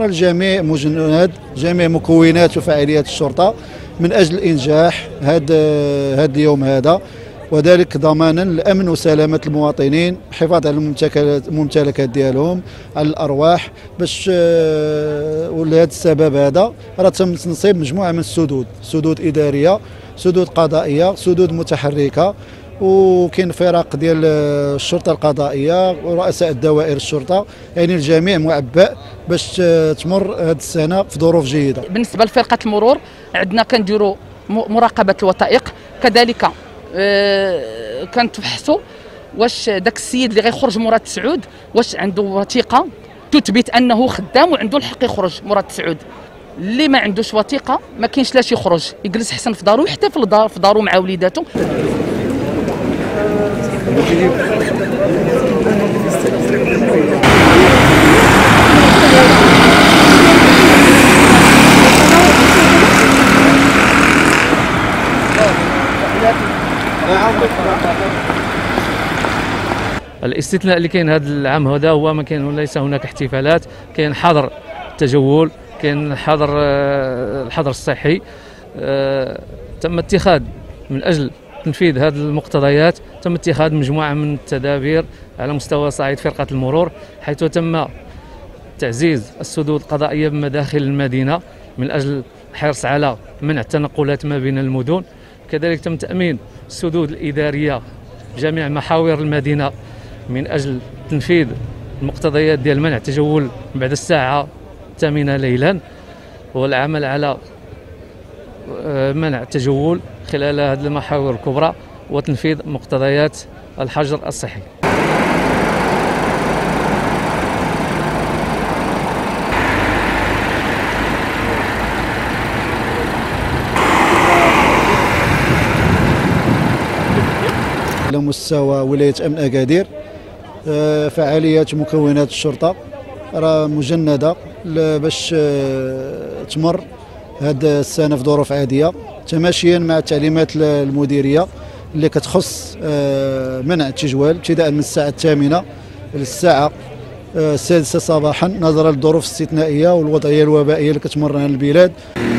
الجميع مجند، جميع مكونات وفعاليات الشرطة من أجل إنجاح هذا اليوم هذا، وذلك ضمانا للأمن وسلامة المواطنين، حفاظ على الممتلكات ديالهم، على الأرواح. باش ولهذا السبب هذا راه تم تنصيب مجموعة من سدود إدارية، سدود قضائية، سدود متحركة، وكاين فرق ديال الشرطه القضائيه ورؤساء الدوائر الشرطه، يعني الجميع معبأ باش تمر هذه السنه في ظروف جيده. بالنسبه لفرقه المرور عندنا كنديروا مراقبه الوثائق، كذلك كنتفحصوا واش داك السيد اللي غيخرج مراد سعود واش عنده وثيقه تثبت انه خدام وعنده الحق يخرج مراد سعود. اللي ما عندوش وثيقه ما كاينش لاش يخرج، يجلس حسن في دارو حتى في دارو مع وليداته. الاستثناء اللي كاين هذا العام هذا هو ما كاين، ليس هناك احتفالات، كاين حظر التجول، كاين الحظر الصحي. تم اتخاذ من اجل تنفيذ هذه المقتضيات، تم اتخاذ مجموعه من التدابير على مستوى صعيد فرقه المرور، حيث تم تعزيز السدود القضائيه بمداخل المدينه من اجل الحرص على منع التنقلات ما بين المدن. كذلك تم تامين السدود الاداريه جميع محاور المدينه من اجل تنفيذ المقتضيات ديال منع التجول بعد الساعه 8 ليلا، والعمل على منع التجول خلال هذه المحاور الكبرى وتنفيذ مقتضيات الحجر الصحي. على مستوى ولاية أمن أكادير فعاليات مكونات الشرطة راه مجندة باش تمر هذه السنة في ظروف عادية، تماشيا مع التعليمات المديرية اللي كتخص منع التجوال ابتداء من الساعة 8 للساعة 6 صباحا، نظرا للظروف الاستثنائية والوضعية الوبائية اللي كتمر على البلاد.